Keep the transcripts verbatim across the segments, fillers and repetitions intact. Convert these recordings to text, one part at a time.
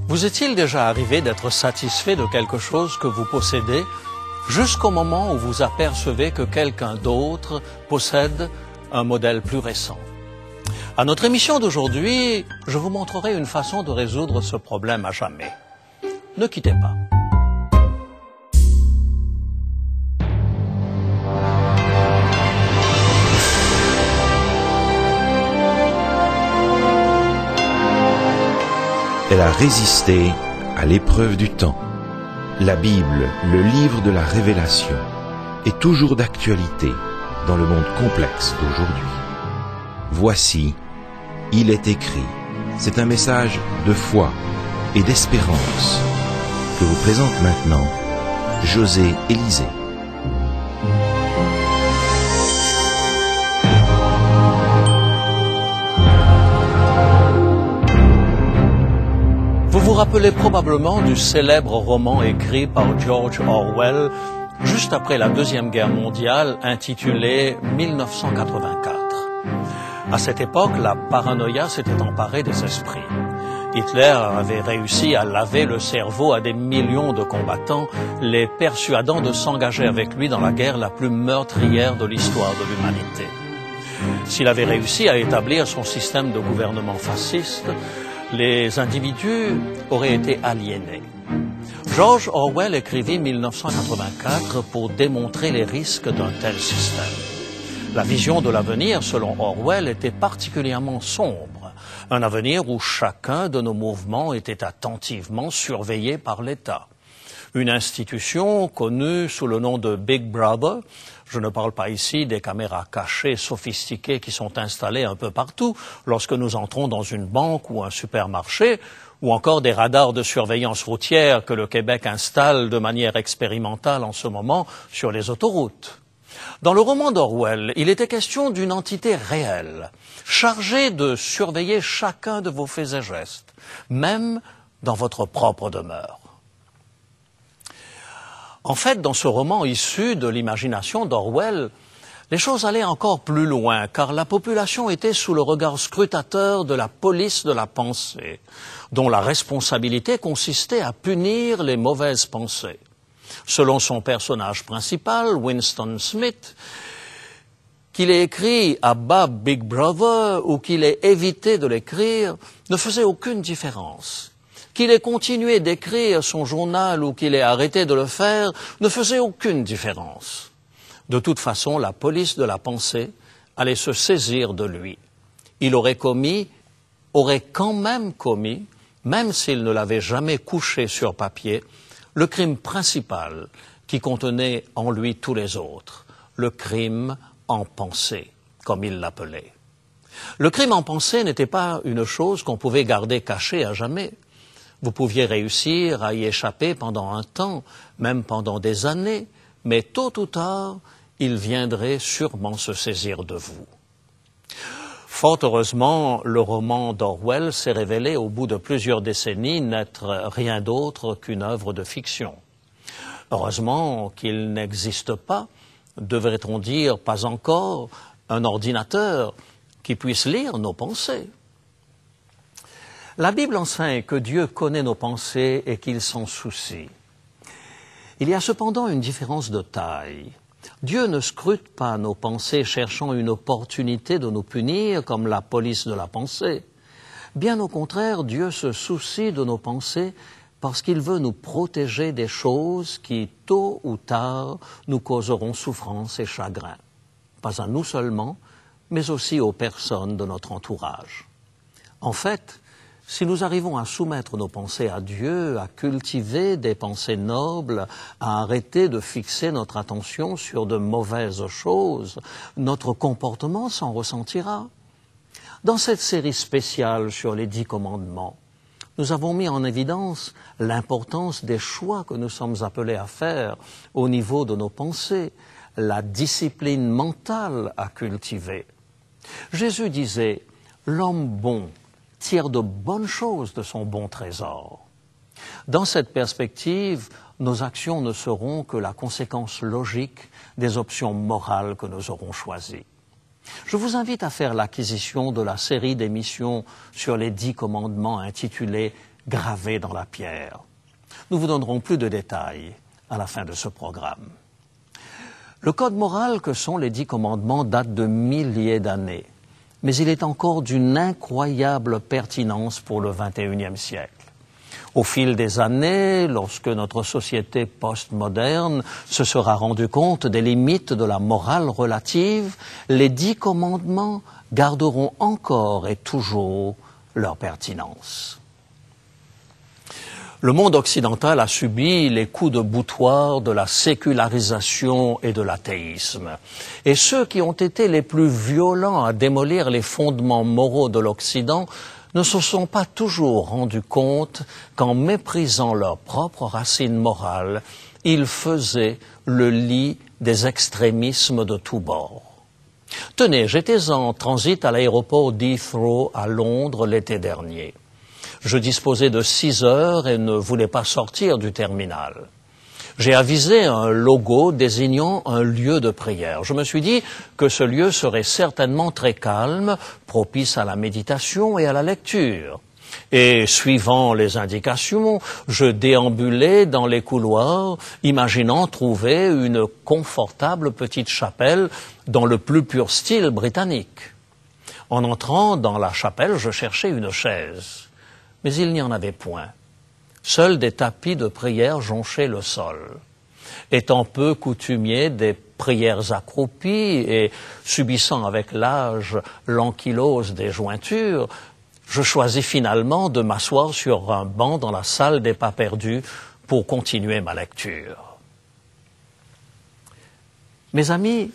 Vous est-il déjà arrivé d'être satisfait de quelque chose que vous possédez jusqu'au moment où vous apercevez que quelqu'un d'autre possède un modèle plus récent? À notre émission d'aujourd'hui, je vous montrerai une façon de résoudre ce problème à jamais. Ne quittez pas. Elle a résisté à l'épreuve du temps. La Bible, le livre de la révélation, est toujours d'actualité dans le monde complexe d'aujourd'hui. Voici, il est écrit. C'est un message de foi et d'espérance que vous présente maintenant José Élysée. Vous vous rappelez probablement du célèbre roman écrit par George Orwell juste après la Deuxième Guerre mondiale intitulé mille neuf cent quatre-vingt-quatre. À cette époque, la paranoïa s'était emparée des esprits. Hitler avait réussi à laver le cerveau à des millions de combattants, les persuadant de s'engager avec lui dans la guerre la plus meurtrière de l'histoire de l'humanité. S'il avait réussi à établir son système de gouvernement fasciste, les individus auraient été aliénés. George Orwell écrivit mille neuf cent quatre-vingt-quatre pour démontrer les risques d'un tel système. La vision de l'avenir, selon Orwell, était particulièrement sombre. Un avenir où chacun de nos mouvements était attentivement surveillé par l'État. Une institution connue sous le nom de Big Brother. Je ne parle pas ici des caméras cachées sophistiquées qui sont installées un peu partout lorsque nous entrons dans une banque ou un supermarché, ou encore des radars de surveillance routière que le Québec installe de manière expérimentale en ce moment sur les autoroutes. Dans le roman d'Orwell, il était question d'une entité réelle, chargée de surveiller chacun de vos faits et gestes, même dans votre propre demeure. En fait, dans ce roman issu de l'imagination d'Orwell, les choses allaient encore plus loin, car la population était sous le regard scrutateur de la police de la pensée, dont la responsabilité consistait à punir les mauvaises pensées. Selon son personnage principal, Winston Smith, qu'il ait écrit à bas Big Brother ou qu'il ait évité de l'écrire ne faisait aucune différence. Qu'il ait continué d'écrire son journal ou qu'il ait arrêté de le faire ne faisait aucune différence. De toute façon, la police de la pensée allait se saisir de lui. Il aurait commis, aurait quand même commis, même s'il ne l'avait jamais couché sur papier, le crime principal qui contenait en lui tous les autres, le crime en pensée, comme il l'appelait. Le crime en pensée n'était pas une chose qu'on pouvait garder cachée à jamais. Vous pouviez réussir à y échapper pendant un temps, même pendant des années, mais tôt ou tard, il viendrait sûrement se saisir de vous. Fort heureusement, le roman d'Orwell s'est révélé au bout de plusieurs décennies n'être rien d'autre qu'une œuvre de fiction. Heureusement qu'il n'existe pas, devrait-on dire pas encore, un ordinateur qui puisse lire nos pensées. La Bible enseigne que Dieu connaît nos pensées et qu'il s'en soucie. Il y a cependant une différence de taille. Dieu ne scrute pas nos pensées cherchant une opportunité de nous punir comme la police de la pensée. Bien au contraire, Dieu se soucie de nos pensées parce qu'il veut nous protéger des choses qui, tôt ou tard, nous causeront souffrance et chagrin. Pas à nous seulement, mais aussi aux personnes de notre entourage. En fait, si nous arrivons à soumettre nos pensées à Dieu, à cultiver des pensées nobles, à arrêter de fixer notre attention sur de mauvaises choses, notre comportement s'en ressentira. Dans cette série spéciale sur les dix commandements, nous avons mis en évidence l'importance des choix que nous sommes appelés à faire au niveau de nos pensées, la discipline mentale à cultiver. Jésus disait « L'homme bon tire de bonnes choses de son bon trésor. » Dans cette perspective, nos actions ne seront que la conséquence logique des options morales que nous aurons choisies. Je vous invite à faire l'acquisition de la série d'émissions sur les dix commandements intitulée « gravés dans la pierre. Nous vous donnerons plus de détails à la fin de ce programme. Le code moral que sont les dix commandements date de milliers d'années, mais il est encore d'une incroyable pertinence pour le vingt et unième siècle. Au fil des années, lorsque notre société postmoderne se sera rendu compte des limites de la morale relative, les dix commandements garderont encore et toujours leur pertinence. Le monde occidental a subi les coups de boutoir de la sécularisation et de l'athéisme. Et ceux qui ont été les plus violents à démolir les fondements moraux de l'Occident ne se sont pas toujours rendus compte qu'en méprisant leurs propres racines morales, ils faisaient le lit des extrémismes de tous bords. Tenez, j'étais en transit à l'aéroport d'Heathrow à Londres l'été dernier. Je disposais de six heures et ne voulais pas sortir du terminal. J'ai avisé un logo désignant un lieu de prière. Je me suis dit que ce lieu serait certainement très calme, propice à la méditation et à la lecture. Et suivant les indications, je déambulais dans les couloirs, imaginant trouver une confortable petite chapelle dans le plus pur style britannique. En entrant dans la chapelle, je cherchais une chaise, mais il n'y en avait point. Seuls des tapis de prière jonchaient le sol. Étant peu coutumier des prières accroupies et subissant avec l'âge l'ankylose des jointures, je choisis finalement de m'asseoir sur un banc dans la salle des pas perdus pour continuer ma lecture. Mes amis,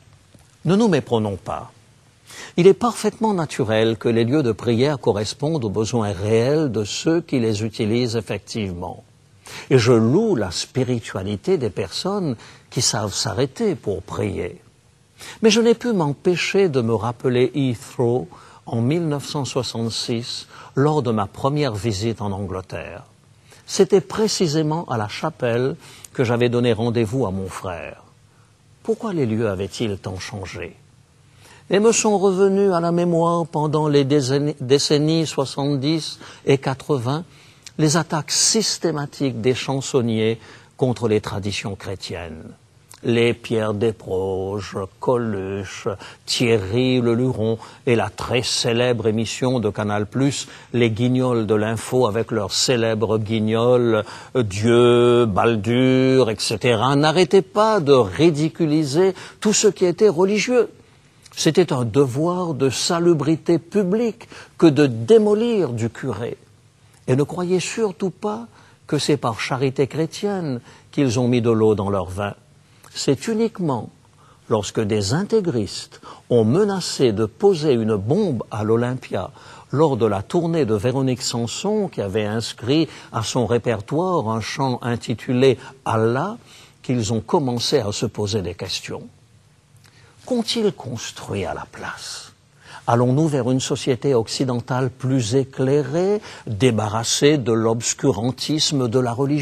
ne nous méprenons pas. Il est parfaitement naturel que les lieux de prière correspondent aux besoins réels de ceux qui les utilisent effectivement. Et je loue la spiritualité des personnes qui savent s'arrêter pour prier. Mais je n'ai pu m'empêcher de me rappeler Heathrow en mille neuf cent soixante-six, lors de ma première visite en Angleterre. C'était précisément à la chapelle que j'avais donné rendez-vous à mon frère. Pourquoi les lieux avaient-ils tant changé ? Et me sont revenus à la mémoire pendant les décennies soixante-dix et quatre-vingt les attaques systématiques des chansonniers contre les traditions chrétiennes. Les Pierre Desproges, Coluche, Thierry Le Luron et la très célèbre émission de Canal plus, les Guignols de l'info avec leurs célèbres guignols, Dieu, Baldur, et cetera, n'arrêtaient pas de ridiculiser tout ce qui était religieux. C'était un devoir de salubrité publique que de démolir du curé. Et ne croyez surtout pas que c'est par charité chrétienne qu'ils ont mis de l'eau dans leur vin. C'est uniquement lorsque des intégristes ont menacé de poser une bombe à l'Olympia lors de la tournée de Véronique Sanson, qui avait inscrit à son répertoire un chant intitulé « Allah », qu'ils ont commencé à se poser des questions. Qu'ont-ils construit à la place ? Allons-nous vers une société occidentale plus éclairée, débarrassée de l'obscurantisme de la religion ?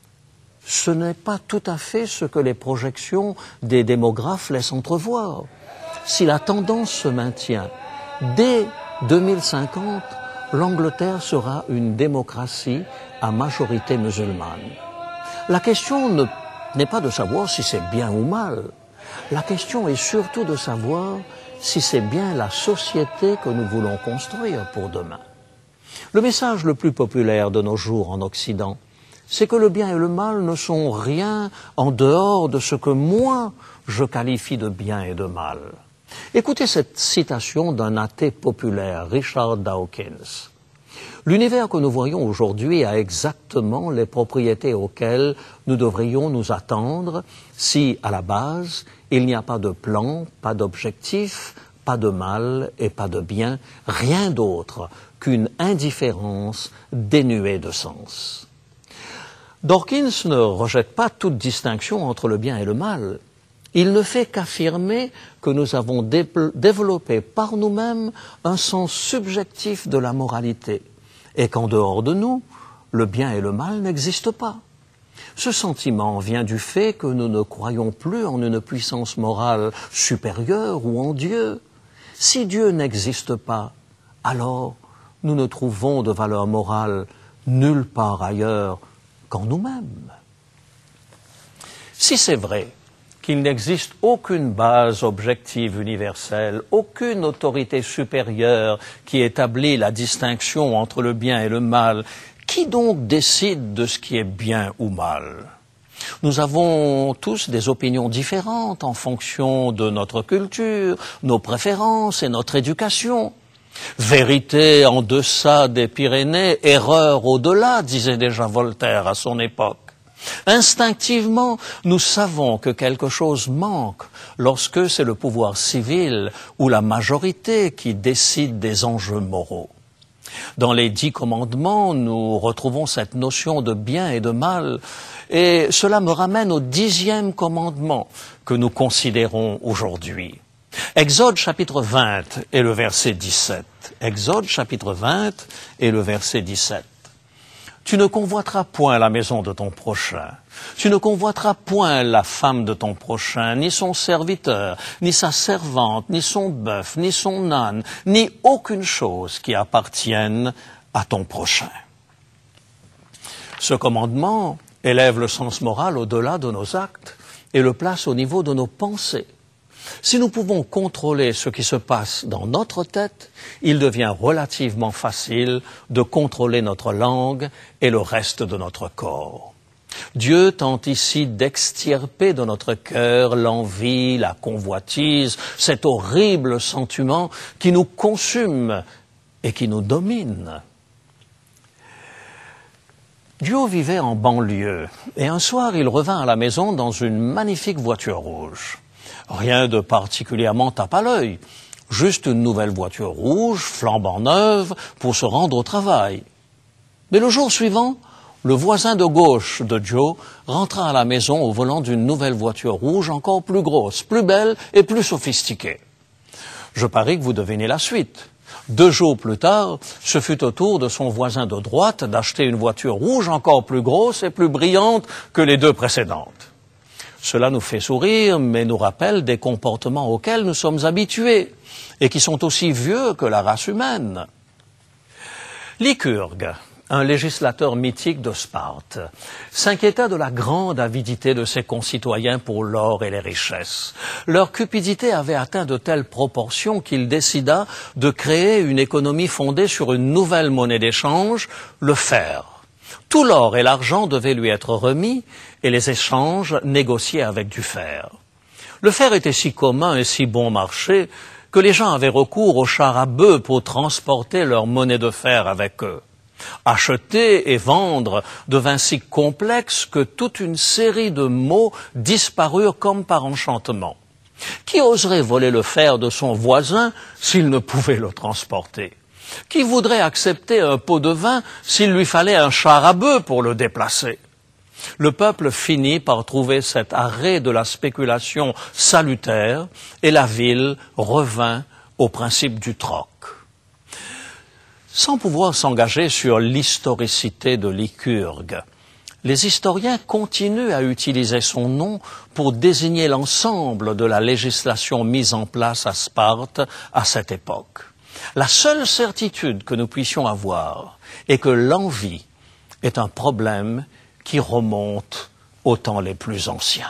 Ce n'est pas tout à fait ce que les projections des démographes laissent entrevoir. Si la tendance se maintient, dès deux mille cinquante, l'Angleterre sera une démocratie à majorité musulmane. La question ne, n'est pas de savoir si c'est bien ou mal. La question est surtout de savoir si c'est bien la société que nous voulons construire pour demain. Le message le plus populaire de nos jours en Occident, c'est que le bien et le mal ne sont rien en dehors de ce que moi je qualifie de bien et de mal. Écoutez cette citation d'un athée populaire, Richard Dawkins. L'univers que nous voyons aujourd'hui a exactement les propriétés auxquelles nous devrions nous attendre si, à la base, il n'y a pas de plan, pas d'objectif, pas de mal et pas de bien, rien d'autre qu'une indifférence dénuée de sens. Dawkins ne rejette pas toute distinction entre le bien et le mal. Il ne fait qu'affirmer que nous avons dé- développé par nous-mêmes un sens subjectif de la moralité et qu'en dehors de nous, le bien et le mal n'existent pas. Ce sentiment vient du fait que nous ne croyons plus en une puissance morale supérieure ou en Dieu. Si Dieu n'existe pas, alors nous ne trouvons de valeur morale nulle part ailleurs qu'en nous-mêmes. Si c'est vrai qu'il n'existe aucune base objective universelle, aucune autorité supérieure qui établit la distinction entre le bien et le mal, qui donc décide de ce qui est bien ou mal? Nous avons tous des opinions différentes en fonction de notre culture, nos préférences et notre éducation. Vérité en deçà des Pyrénées, erreur au-delà, disait déjà Voltaire à son époque. Instinctivement, nous savons que quelque chose manque lorsque c'est le pouvoir civil ou la majorité qui décide des enjeux moraux. Dans les dix commandements, nous retrouvons cette notion de bien et de mal, et cela me ramène au dixième commandement que nous considérons aujourd'hui. Exode chapitre vingt et le verset dix-sept. Exode chapitre vingt et le verset dix-sept. Tu ne convoiteras point la maison de ton prochain. Tu ne convoiteras point la femme de ton prochain, ni son serviteur, ni sa servante, ni son bœuf, ni son âne, ni aucune chose qui appartienne à ton prochain. Ce commandement élève le sens moral au-delà de nos actes et le place au niveau de nos pensées. Si nous pouvons contrôler ce qui se passe dans notre tête, il devient relativement facile de contrôler notre langue et le reste de notre corps. Dieu tente ici d'extirper de notre cœur l'envie, la convoitise, cet horrible sentiment qui nous consume et qui nous domine. Dieu vivait en banlieue et un soir il revint à la maison dans une magnifique voiture rouge. Rien de particulièrement tape à l'œil, juste une nouvelle voiture rouge, flambant neuve, pour se rendre au travail. Mais le jour suivant, le voisin de gauche de Joe rentra à la maison au volant d'une nouvelle voiture rouge encore plus grosse, plus belle et plus sophistiquée. Je parie que vous devinez la suite. Deux jours plus tard, ce fut au tour de son voisin de droite d'acheter une voiture rouge encore plus grosse et plus brillante que les deux précédentes. Cela nous fait sourire, mais nous rappelle des comportements auxquels nous sommes habitués et qui sont aussi vieux que la race humaine. Lycurgue, un législateur mythique de Sparte, s'inquiéta de la grande avidité de ses concitoyens pour l'or et les richesses. Leur cupidité avait atteint de telles proportions qu'il décida de créer une économie fondée sur une nouvelle monnaie d'échange, le fer. Tout l'or et l'argent devaient lui être remis et les échanges négociés avec du fer. Le fer était si commun et si bon marché que les gens avaient recours aux chars à bœufs pour transporter leur monnaie de fer avec eux. Acheter et vendre devint si complexe que toute une série de mots disparurent comme par enchantement. Qui oserait voler le fer de son voisin s'il ne pouvait le transporter ? Qui voudrait accepter un pot de vin s'il lui fallait un char à bœufs pour le déplacer? Le peuple finit par trouver cet arrêt de la spéculation salutaire et la ville revint au principe du troc. Sans pouvoir s'engager sur l'historicité de Lycurgue, les historiens continuent à utiliser son nom pour désigner l'ensemble de la législation mise en place à Sparte à cette époque. La seule certitude que nous puissions avoir est que l'envie est un problème qui remonte aux temps les plus anciens.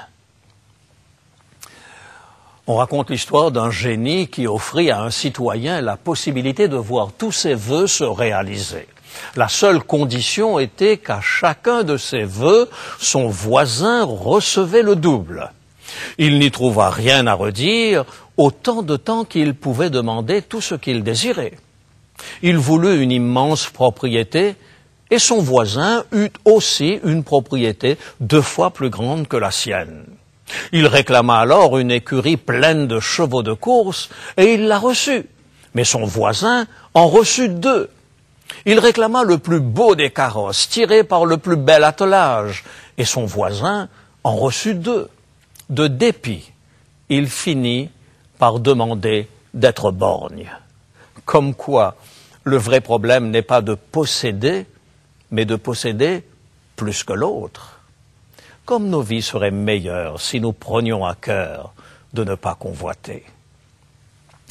On raconte l'histoire d'un génie qui offrit à un citoyen la possibilité de voir tous ses vœux se réaliser. La seule condition était qu'à chacun de ses vœux, son voisin recevait le double. Il n'y trouva rien à redire, autant de temps qu'il pouvait demander tout ce qu'il désirait. Il voulut une immense propriété, et son voisin eut aussi une propriété deux fois plus grande que la sienne. Il réclama alors une écurie pleine de chevaux de course, et il la reçut. Mais son voisin en reçut deux. Il réclama le plus beau des carrosses, tiré par le plus bel attelage, et son voisin en reçut deux. De dépit, il finit par demander d'être borgne. Comme quoi, le vrai problème n'est pas de posséder, mais de posséder plus que l'autre. Comme nos vies seraient meilleures si nous prenions à cœur de ne pas convoiter.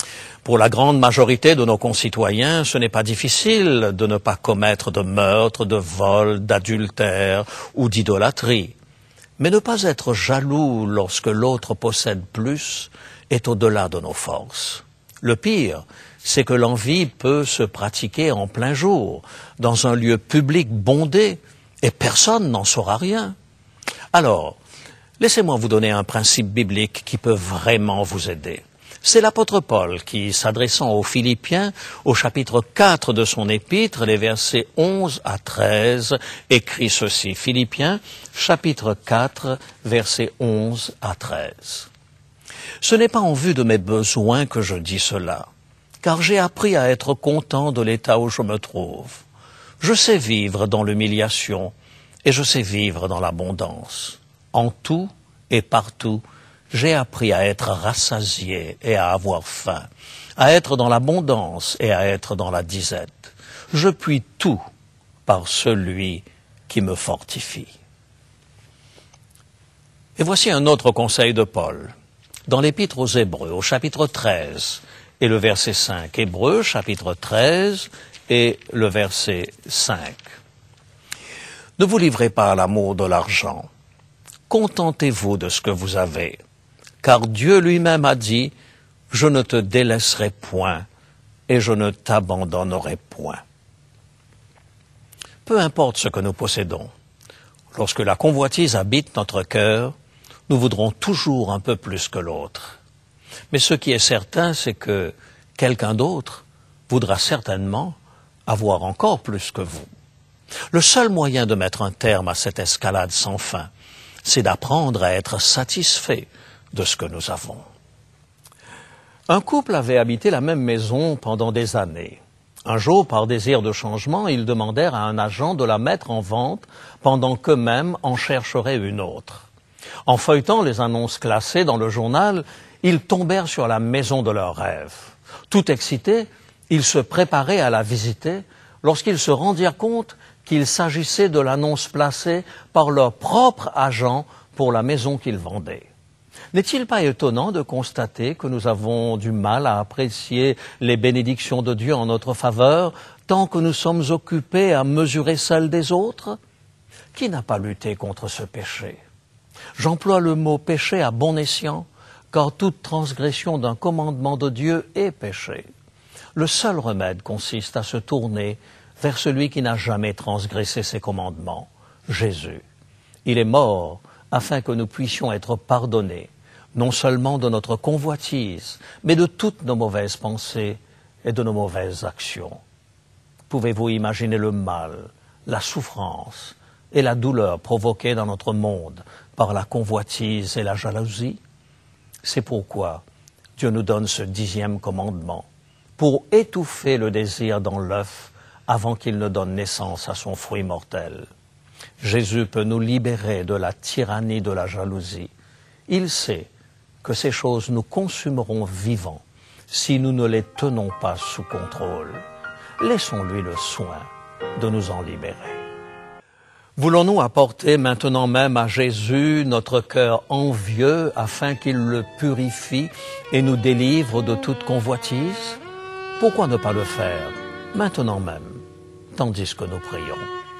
Pour la grande majorité de nos concitoyens, ce n'est pas difficile de ne pas commettre de meurtre, de vol, d'adultère ou d'idolâtrie. Mais ne pas être jaloux lorsque l'autre possède plus est au-delà de nos forces. Le pire, c'est que l'envie peut se pratiquer en plein jour, dans un lieu public bondé, et personne n'en saura rien. Alors, laissez-moi vous donner un principe biblique qui peut vraiment vous aider. C'est l'apôtre Paul qui, s'adressant aux Philippiens, au chapitre quatre de son épître, les versets onze à treize, écrit ceci. Philippiens, chapitre quatre, versets onze à treize. « Ce n'est pas en vue de mes besoins que je dis cela, car j'ai appris à être content de l'état où je me trouve. Je sais vivre dans l'humiliation et je sais vivre dans l'abondance. En tout et partout, j'ai appris à être rassasié et à avoir faim, à être dans l'abondance et à être dans la disette. Je puis tout par celui qui me fortifie. » Et voici un autre conseil de Paul. Dans l'Épître aux Hébreux, au chapitre treize et le verset cinq. Hébreux, chapitre treize et le verset cinq. « Ne vous livrez pas à l'amour de l'argent. Contentez-vous de ce que vous avez. Car Dieu lui-même a dit, « Je ne te délaisserai point et je ne t'abandonnerai point. » Peu importe ce que nous possédons, lorsque la convoitise habite notre cœur, nous voudrons toujours un peu plus que l'autre. Mais ce qui est certain, c'est que quelqu'un d'autre voudra certainement avoir encore plus que vous. Le seul moyen de mettre un terme à cette escalade sans fin, c'est d'apprendre à être satisfait de ce que nous avons. Un couple avait habité la même maison pendant des années. Un jour, par désir de changement, ils demandèrent à un agent de la mettre en vente pendant qu'eux-mêmes en chercheraient une autre. En feuilletant les annonces classées dans le journal, ils tombèrent sur la maison de leurs rêves. Tout excités, ils se préparaient à la visiter lorsqu'ils se rendirent compte qu'il s'agissait de l'annonce placée par leur propre agent pour la maison qu'ils vendaient. N'est-il pas étonnant de constater que nous avons du mal à apprécier les bénédictions de Dieu en notre faveur tant que nous sommes occupés à mesurer celles des autres? Qui n'a pas lutté contre ce péché? J'emploie le mot péché à bon escient, car toute transgression d'un commandement de Dieu est péché. Le seul remède consiste à se tourner vers celui qui n'a jamais transgressé ses commandements, Jésus. Il est mort afin que nous puissions être pardonnés, non seulement de notre convoitise, mais de toutes nos mauvaises pensées et de nos mauvaises actions. Pouvez-vous imaginer le mal, la souffrance et la douleur provoquées dans notre monde par la convoitise et la jalousie? C'est pourquoi Dieu nous donne ce dixième commandement, pour étouffer le désir dans l'œuf avant qu'il ne donne naissance à son fruit mortel. Jésus peut nous libérer de la tyrannie de la jalousie. Il sait que ces choses nous consumeront vivants si nous ne les tenons pas sous contrôle. Laissons-lui le soin de nous en libérer. Voulons-nous apporter maintenant même à Jésus notre cœur envieux afin qu'il le purifie et nous délivre de toute convoitise? Pourquoi ne pas le faire maintenant même, tandis que nous prions?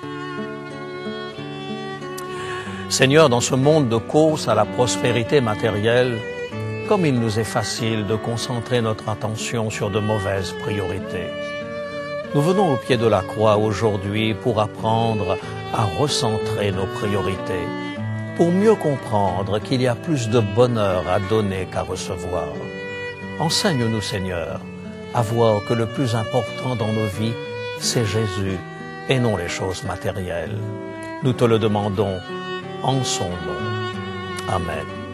Seigneur, dans ce monde de course à la prospérité matérielle, comme il nous est facile de concentrer notre attention sur de mauvaises priorités. Nous venons au pied de la croix aujourd'hui pour apprendre à recentrer nos priorités, pour mieux comprendre qu'il y a plus de bonheur à donner qu'à recevoir. Enseigne-nous, Seigneur, à voir que le plus important dans nos vies, c'est Jésus et non les choses matérielles. Nous te le demandons en son nom. Amen.